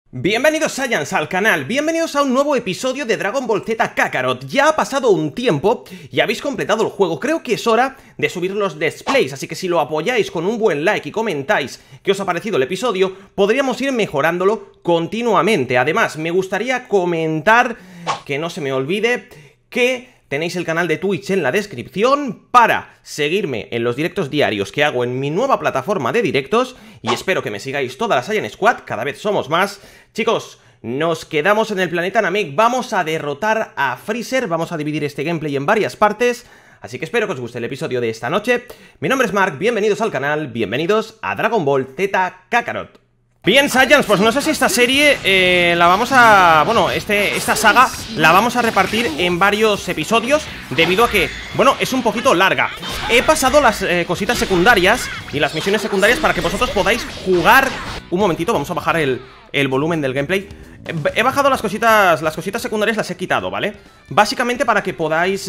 Bienvenidos Saiyans al canal, bienvenidos a un nuevo episodio de Dragon Ball Z Kakarot. Ya ha pasado un tiempo y habéis completado el juego, creo que es hora de subir los Let's Plays, así que si lo apoyáis con un buen like y comentáis qué os ha parecido el episodio, podríamos ir mejorándolo continuamente. Además, me gustaría comentar, que no se me olvide, que tenéis el canal de Twitch en la descripción para seguirme en los directos diarios que hago en mi nueva plataforma de directos y espero que me sigáis toda la Saiyan Squad, cada vez somos más. Chicos, nos quedamos en el planeta Namek, vamos a derrotar a Freezer, vamos a dividir este gameplay en varias partes, así que espero que os guste el episodio de esta noche. Mi nombre es Mark, bienvenidos al canal, bienvenidos a Dragon Ball Z Kakarot. Bien, Saiyans, pues no sé si esta serie la vamos a... Bueno, esta saga la vamos a repartir en varios episodios, debido a que, bueno, es un poquito larga. He pasado las cositas secundarias y las misiones secundarias para que vosotros podáis jugar... Un momentito, vamos a bajar el volumen del gameplay. He bajado las cositas secundarias, las he quitado, ¿vale? Básicamente para que podáis,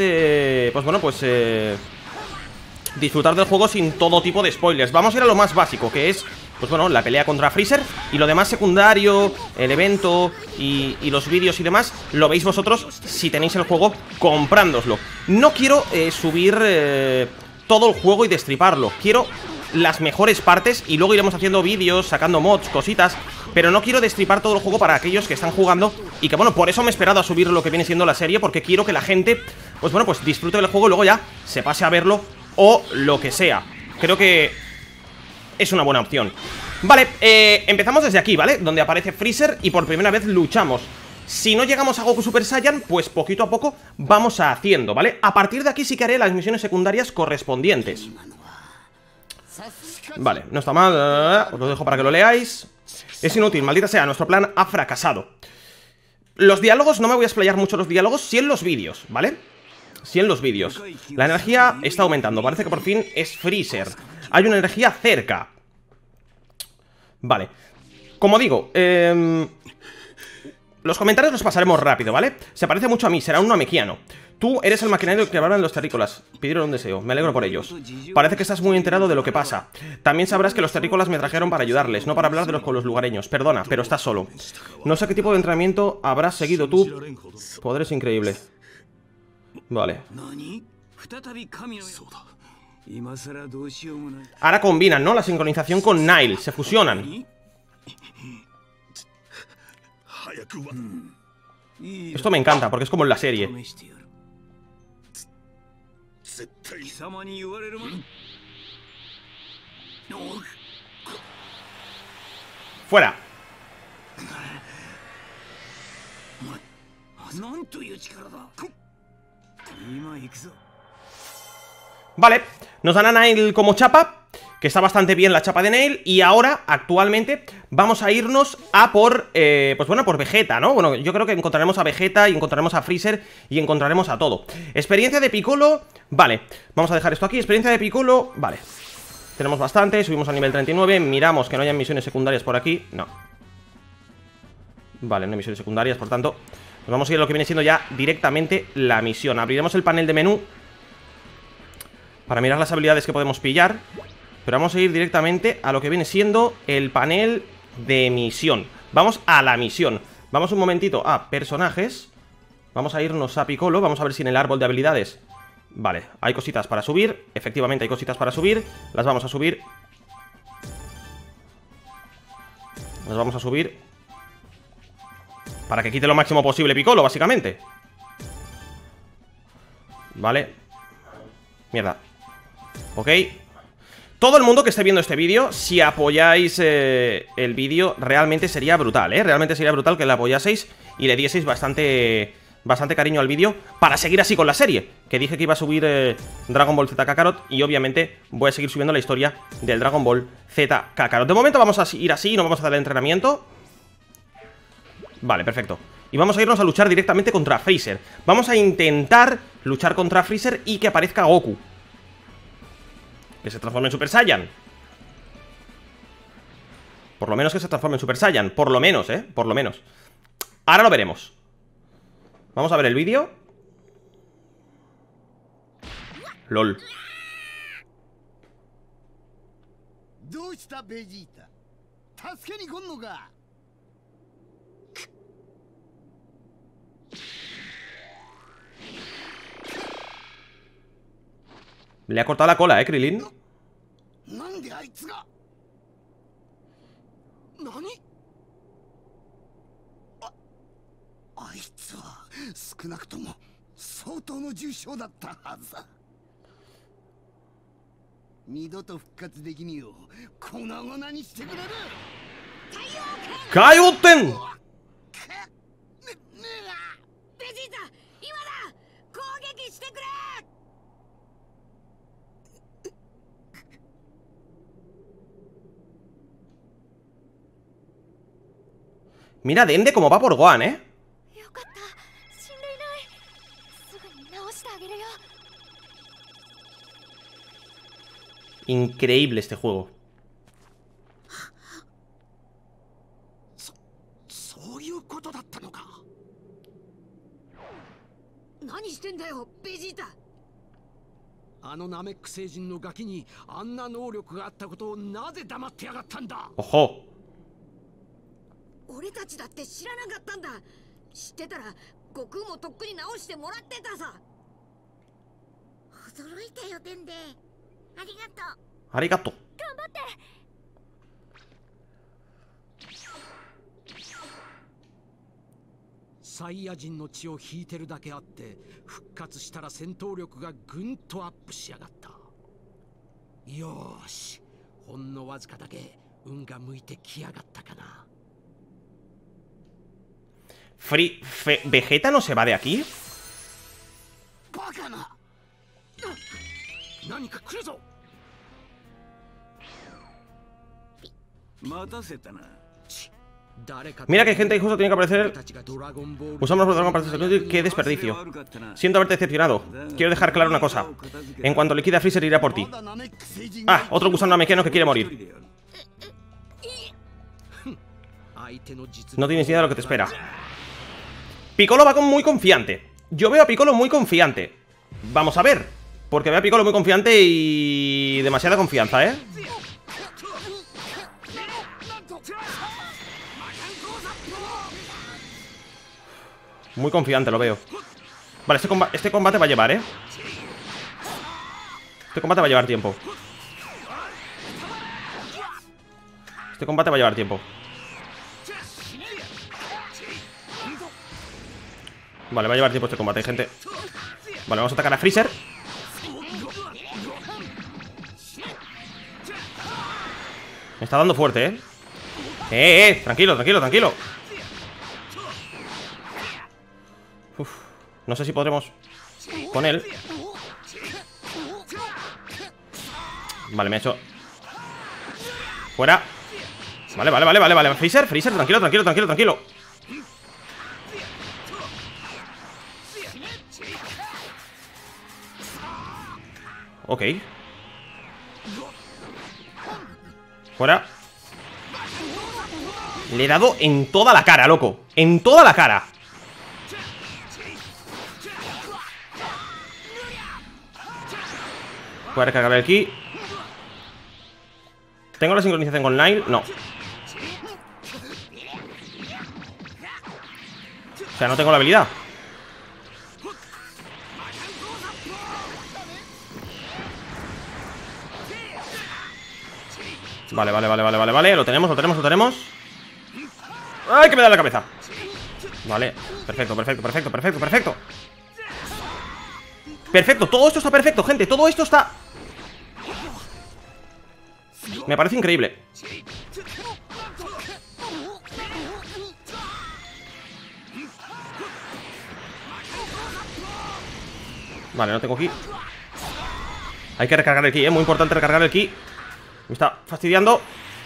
disfrutar del juego sin todo tipo de spoilers. Vamos a ir a lo más básico, que es... Pues bueno, la pelea contra Freezer. Y lo demás secundario, el evento y los vídeos y demás, lo veis vosotros si tenéis el juego comprándoslo. No quiero subir todo el juego y destriparlo. Quiero las mejores partes y luego iremos haciendo vídeos, sacando mods, cositas. Pero no quiero destripar todo el juego para aquellos que están jugando. Y que bueno, por eso me he esperado a subir lo que viene siendo la serie, porque quiero que la gente, pues bueno, pues disfrute del juego y luego ya se pase a verlo o lo que sea. Creo que es una buena opción. Vale, empezamos desde aquí, ¿vale? Donde aparece Freezer y por primera vez luchamos. Si no llegamos a Goku Super Saiyan, pues poquito a poco vamos haciendo, ¿vale? A partir de aquí sí que haré las misiones secundarias correspondientes. Vale, no está mal, os lo dejo para que lo leáis. Es inútil, maldita sea, nuestro plan ha fracasado. Los diálogos, no me voy a explayar mucho los diálogos, sí en los vídeos, ¿vale? Sí en los vídeos. La energía está aumentando, parece que por fin es Freezer. Hay una energía cerca. Vale. Como digo, los comentarios los pasaremos rápido, ¿vale? Se parece mucho a mí, será un namekiano. Tú eres el maquinario que hablan los terrícolas. Pidieron un deseo, me alegro por ellos. Parece que estás muy enterado de lo que pasa. También sabrás que los terrícolas me trajeron para ayudarles, no para hablar con los lugareños. Perdona, pero estás solo. No sé qué tipo de entrenamiento habrás seguido tú. Poder es increíble. Vale. Ahora combinan, ¿no? La sincronización con Nile, se fusionan. Esto me encanta, porque es como en la serie. ¡Fuera! Vale, nos dan a Nail como chapa, que está bastante bien la chapa de Nail. Y ahora, actualmente, vamos a irnos a por, pues bueno, por Vegeta, ¿no? Bueno, yo creo que encontraremos a Vegeta y encontraremos a Freezer y encontraremos a todo. Experiencia de Piccolo, vale, vamos a dejar esto aquí, experiencia de Piccolo, vale. Tenemos bastante, subimos a nivel 39, miramos que no haya misiones secundarias por aquí, no. Vale, no hay misiones secundarias, por tanto, nos vamos a ir a lo que viene siendo ya directamente la misión. Abriremos el panel de menú para mirar las habilidades que podemos pillar, pero vamos a ir directamente a lo que viene siendo el panel de misión. Vamos a la misión. Vamos un momentito a personajes. Vamos a irnos a Piccolo. Vamos a ver si en el árbol de habilidades... Vale, hay cositas para subir. Efectivamente hay cositas para subir. Las vamos a subir. Las vamos a subir para que quite lo máximo posible Piccolo, básicamente. Vale. Mierda. Ok. Todo el mundo que esté viendo este vídeo, si apoyáis el vídeo, realmente sería brutal, ¿eh? Realmente sería brutal que le apoyaseis y le dieseis bastante cariño al vídeo para seguir así con la serie. Que dije que iba a subir Dragon Ball Z Kakarot y obviamente voy a seguir subiendo la historia del Dragon Ball Z Kakarot. De momento vamos a ir así, no vamos a dar el entrenamiento. Vale, perfecto. Y vamos a irnos a luchar directamente contra Freezer. Vamos a intentar luchar contra Freezer y que aparezca Goku, que se transforme en Super Saiyan. Por lo menos que se transforme en Super Saiyan. Por lo menos, por lo menos. Ahora lo veremos. Vamos a ver el vídeo. LOL. Le ha cortado la cola, Krillin. ¡Kaioten! Mira Dende como va por Gohan, ¿eh? Increíble este juego. ¡Ojo! Arigato. ¿Vegeta no se va de aquí? Mira que gente injusta tiene que aparecer. Usamos los Dragon para este. ¡Qué desperdicio! Siento haberte decepcionado. Quiero dejar claro una cosa. En cuanto liquide a Freezer, iré a por ti. Ah, otro gusano namekiano que quiere morir. No tienes idea de lo que te espera. Piccolo va muy confiante. Yo veo a Piccolo muy confiante. Vamos a ver. Porque veo a Piccolo muy confiante y... demasiada confianza, ¿eh? Muy confiante lo veo. Vale, este combate va a llevar, ¿eh? Este combate va a llevar tiempo. Este combate va a llevar tiempo. Vale, va a llevar tiempo este combate, gente. Vale, vamos a atacar a Freezer. Me está dando fuerte, ¿eh? Tranquilo, tranquilo, tranquilo. Uf, no sé si podremos con él. Vale, me ha hecho. Fuera. Vale. Freezer, tranquilo, tranquilo, tranquilo, tranquilo. Ok. Fuera. Le he dado en toda la cara, loco. En toda la cara. Voy a recargar el ki. ¿Tengo la sincronización con Nile? No. O sea, no tengo la habilidad. Vale. Lo tenemos. ¡Ay, que me da la cabeza! Vale, perfecto. Perfecto, todo esto está perfecto, gente. Todo esto está... Me parece increíble. Vale, no tengo ki. Hay que recargar el ki, muy importante recargar el ki. Me está fastidiando.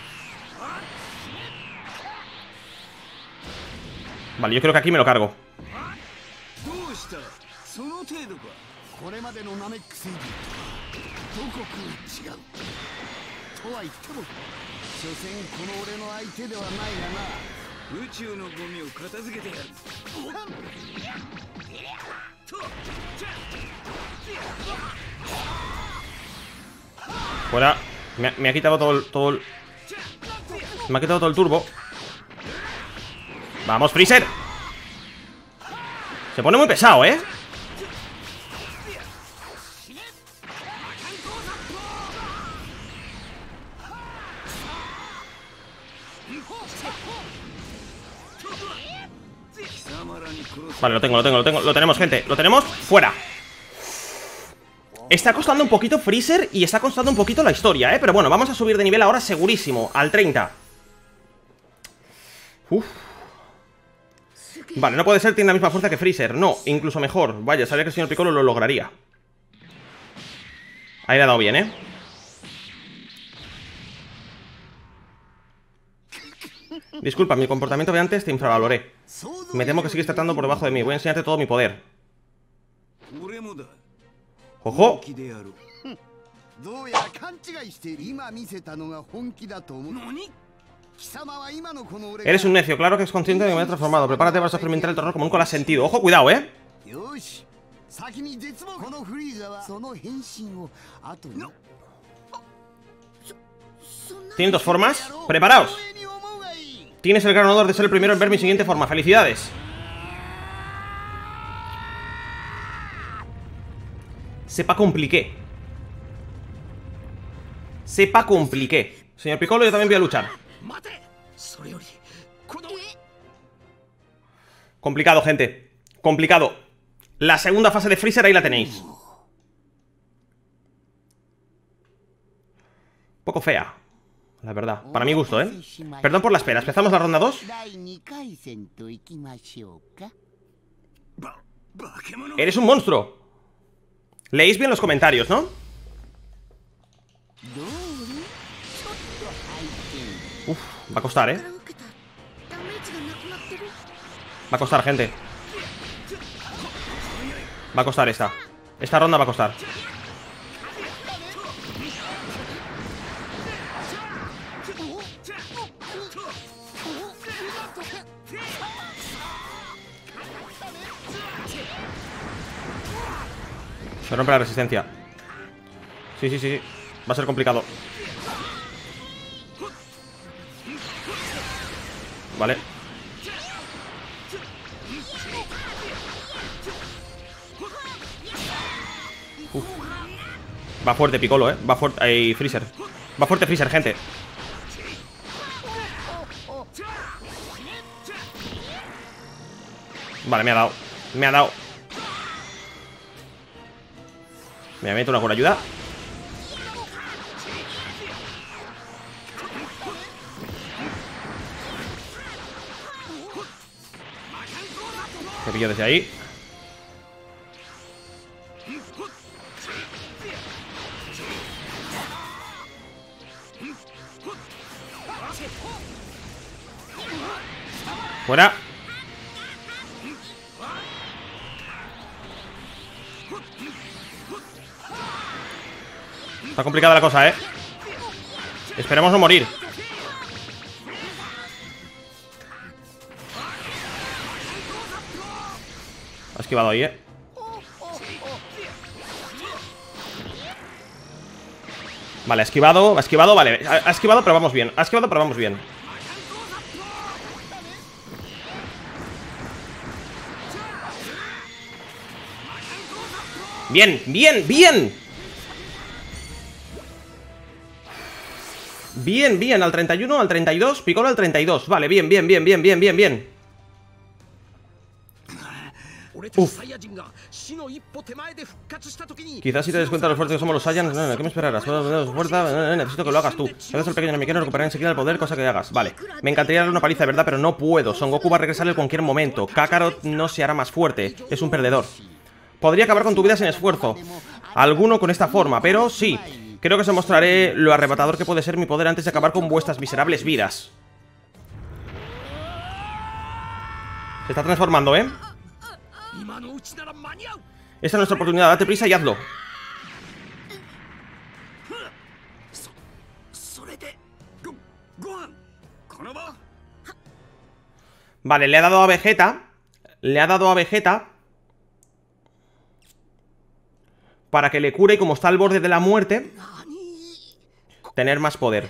Vale, yo creo que aquí me lo cargo. Fuera. Me ha quitado todo el... Me ha quitado todo el turbo. ¡Vamos, Freezer! Se pone muy pesado, ¿eh? Vale, lo tenemos, gente. Lo tenemos, fuera. Está costando un poquito Freezer y está costando un poquito la historia, pero bueno, vamos a subir de nivel ahora segurísimo, al 30. Uf. Vale, no puede ser, tiene la misma fuerza que Freezer. No, incluso mejor. Vaya, sabía que el señor Piccolo lo lograría. Ahí le ha dado bien, Disculpa, mi comportamiento de antes te infravaloré. Me temo que sigues tratando por debajo de mí. Voy a enseñarte todo mi poder. ¡Ojo! Eres un necio, claro que es consciente de que me he transformado. Prepárate, vas a experimentar el terror como nunca lo has sentido. Ojo, cuidado, Tienen dos formas. ¡Preparaos! Tienes el gran honor de ser el primero en ver mi siguiente forma. ¡Felicidades! Sepa compliqué. Sepa compliqué. Señor Piccolo, yo también voy a luchar. Complicado, gente. Complicado. La segunda fase de Freezer, ahí la tenéis. Poco fea, la verdad. Para mi gusto, Perdón por la espera. ¿Empezamos la ronda 2? Eres un monstruo. Leéis bien los comentarios, ¿no? Uf, va a costar, Va a costar, gente. Va a costar esta. Esta ronda va a costar. Se rompe la resistencia. Sí. Va a ser complicado. Vale. Uf. Va fuerte Piccolo, Va fuerte. Ahí, Freezer. Va fuerte Freezer, gente. Vale, me ha dado. Me ha dado. Me meto una buena ayuda. Te pillo desde ahí. Fuera. Está complicada la cosa, Esperemos no morir. Ha esquivado ahí, Vale, ha esquivado, vale. Ha esquivado, pero vamos bien. Ha esquivado, pero vamos bien. Bien, bien, bien. Bien, al 31, al 32, Piccolo al 32. Vale, bien. Uf. Quizás si te des cuenta de lo fuertes que somos los Saiyans, ¿qué me esperarás? Necesito que lo hagas tú. Eres el pequeño me quiero recuperar enseguida el poder, cosa que hagas. Vale, me encantaría darle una paliza de verdad, pero no puedo. Son Goku va a regresar en cualquier momento. Kakarot no se hará más fuerte, es un perdedor. Podría acabar con tu vida sin esfuerzo. Alguno con esta forma, pero sí. Creo que os mostraré lo arrebatador que puede ser mi poder antes de acabar con vuestras miserables vidas. Se está transformando, Esta es nuestra oportunidad, date prisa y hazlo. Vale, le ha dado a Vegeta. Para que le cure y como está al borde de la muerte, tener más poder.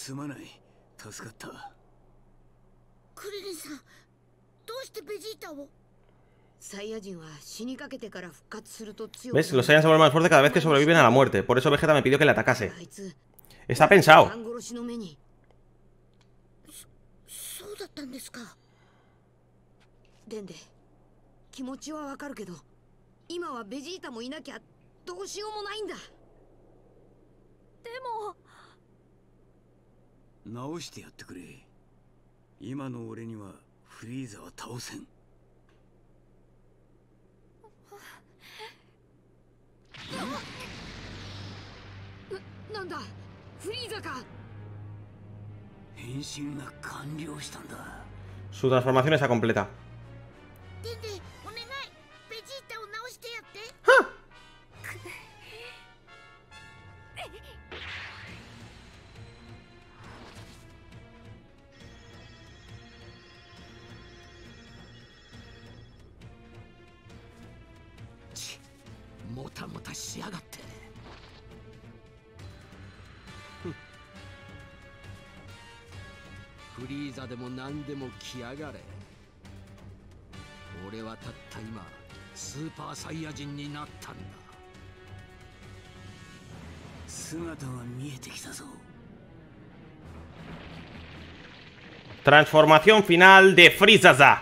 すまない。助かった。 クリリンさん、どうしてベジータを？サイヤ人は死にかけてから復活すると強く。 ¿Ves? Los Saiyans se vuelven más fuertes cada vez que sobreviven a la muerte. Por eso Vegeta me pidió que le atacase. Está pensado. そうだったんですか。デンデ、気持ちはわかるけど、今はベジータもいなきゃどうしようもないんだ。でも直してやってくれ。今の俺にはフリーザは倒せん。 なんだ、フリーザか。 変身が完了したんだ。 Su transformación está completa. デンデ、お願い、ベジータを直してやって。 もたもたしやがって。フリーザでも何でも来やがれ。俺はたった今スーパーサイヤ人になったんだ。姿が見えてきたぞ。 Transformación final de Frieza.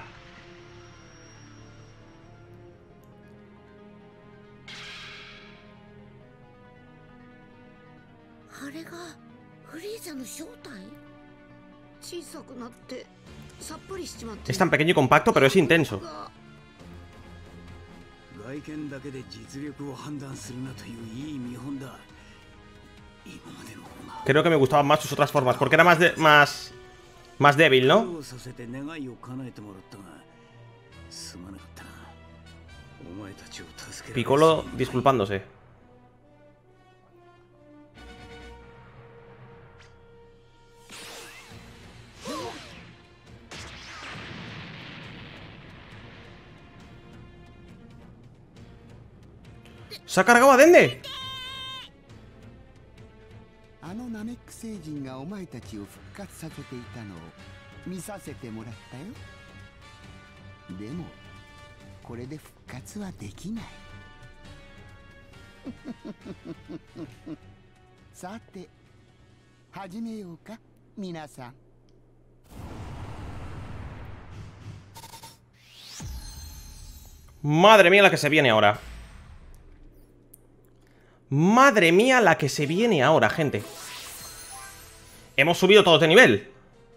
あれがフリーザの正体？小さくなってさっぱりしちまって。 Es tan pequeño y compacto, pero es intenso. 外見だけで実力を判断するなといういい見本だ。今までの方が。 Creo que me gustaban más sus otras formas, porque era más débil, ¿no? Piccolo disculpándose. ¡Se ha cargado a Dende! あのナメック星人がお前たちを復活させていたのを見させてもらったよ。でもこれで復活はできない。さて始めようか皆さん。 Madre mía la que se viene ahora. Madre mía la que se viene ahora, gente. Hemos subido todos de nivel.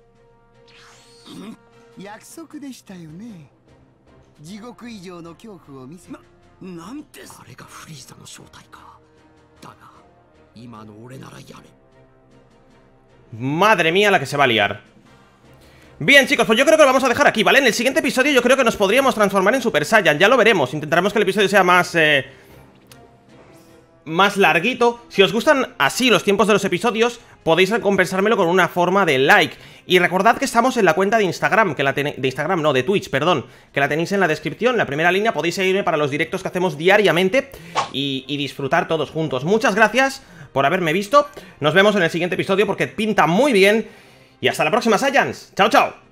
Madre mía la que se va a liar. Bien, chicos, pues yo creo que lo vamos a dejar aquí, ¿vale? En el siguiente episodio yo creo que nos podríamos transformar en Super Saiyan. Ya lo veremos, intentaremos que el episodio sea más larguito. Si os gustan así los tiempos de los episodios, podéis recompensármelo con una forma de like. Y recordad que estamos en la cuenta de Instagram, de Twitch, perdón, que la tenéis en la descripción, en la primera línea. Podéis seguirme para los directos que hacemos diariamente y disfrutar todos juntos. Muchas gracias por haberme visto. Nos vemos en el siguiente episodio porque pinta muy bien. Y hasta la próxima, Saiyans. Chao, chao.